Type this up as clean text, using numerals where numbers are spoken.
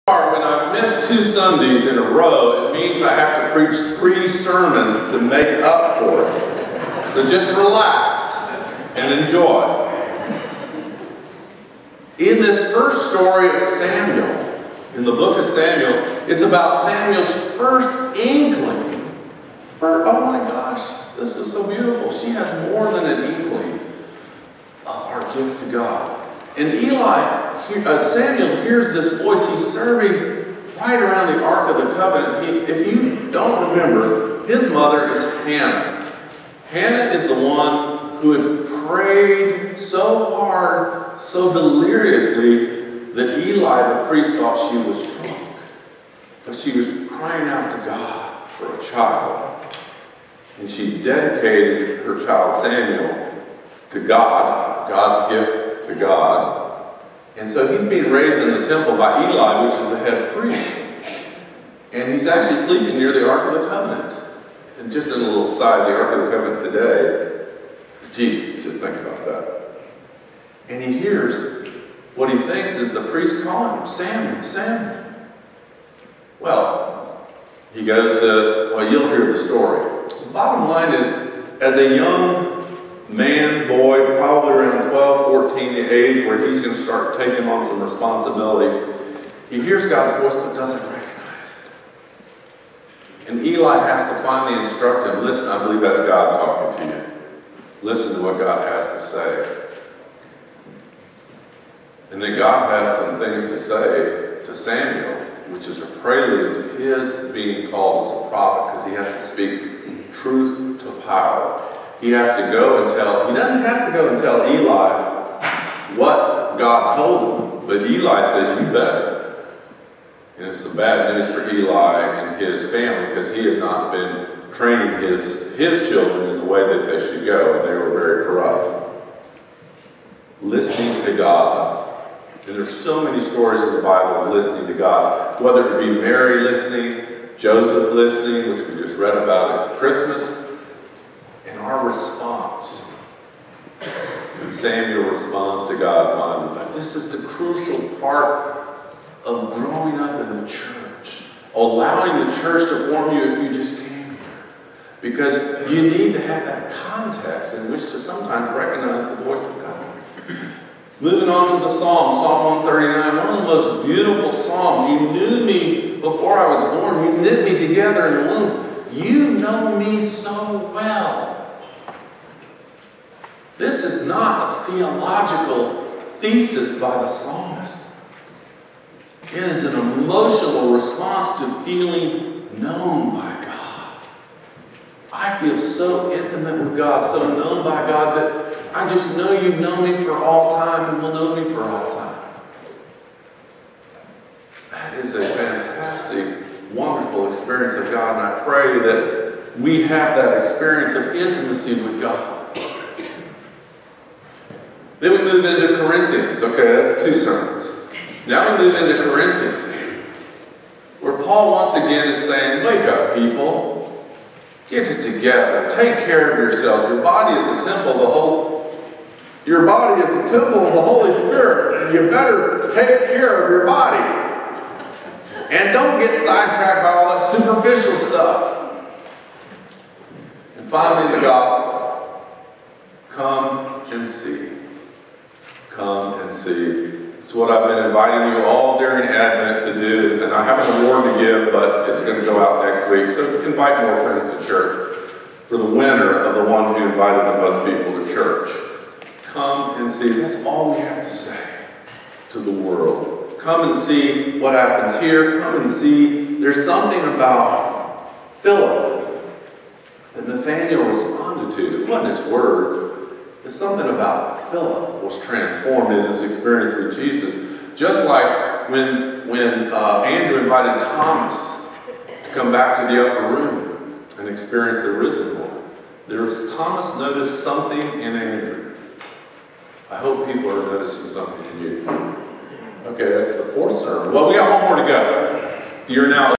When I've missed 2 Sundays in a row, it means I have to preach 3 sermons to make up for it. So just relax and enjoy. In this first story of Samuel, in the book of Samuel, it's about Samuel's first inkling. Oh my gosh, this is so beautiful. She has more than an inkling of our gift to God. And Samuel hears this voice. He's serving right around the Ark of the Covenant. If you don't remember, his mother is Hannah. Hannah is the one who had prayed so hard, so deliriously, that Eli, the priest, thought she was drunk. But she was crying out to God for a child. And she dedicated her child Samuel to God, God's gift to God. And so he's being raised in the temple by Eli, which is the head priest. And he's actually sleeping near the Ark of the Covenant. And just in a little side, the Ark of the Covenant today is Jesus. Just think about that. And he hears what he thinks is the priest calling him, Samuel, Samuel. Well, he goes to, well, you'll hear the story. The bottom line is, as a young man, boy, probably around 12, 14, the age where he's going to start taking on some responsibility, he hears God's voice but doesn't recognize it. And Eli has to finally instruct him, listen, I believe that's God talking to you. Listen to what God has to say. And then God has some things to say to Samuel, which is a prelude to his being called as a prophet, because he has to speak truth to power. He has to go and tell, he doesn't have to go and tell Eli what God told him, but Eli says, you better. And it's some bad news for Eli and his family, because he had not been training his children in the way that they should go, and they were very corrupt. Listening to God. And there's so many stories in the Bible of listening to God, whether it be Mary listening, Joseph listening, which we just read about at Christmas, and our response. And Samuel responds to God finally. But this is the crucial part of growing up in the church, allowing the church to form you if you just came here. Because you need to have that context in which to sometimes recognize the voice of God. Moving on to the Psalm, Psalm 139, one of the most beautiful Psalms. You knew me before I was born. You knit me together in the womb. You know me so well. This is not a theological thesis by the psalmist. It is an emotional response to feeling known by God. I feel so intimate with God, so known by God, that I just know you've known me for all time and will know me for all time. That is a fantastic, wonderful experience of God, and I pray that we have that experience of intimacy with God. Then we move into Corinthians. Okay, that's 2 sermons. Now we move into Corinthians, where Paul once again is saying, wake up, people. Get it together. Take care of yourselves. Your body is a temple of the Holy Spirit, and you better take care of your body. And don't get sidetracked by all that superficial stuff. And finally, the gospel. Come and see. Come and see. It's what I've been inviting you all during Advent to do, and I have an award to give, but it's going to go out next week. So invite more friends to church for the winner of the one who invited the most people to church. Come and see. That's all we have to say to the world. Come and see what happens here. Come and see. There's something about Philip that Nathanael responded to. It wasn't his words. It's something about Philip was transformed in his experience with Jesus. Just like when Andrew invited Thomas to come back to the upper room and experience the risen Lord. Thomas noticed something in Andrew. I hope people are noticing something in you. Okay, that's the 4th sermon. Well, we got one more to go. You're now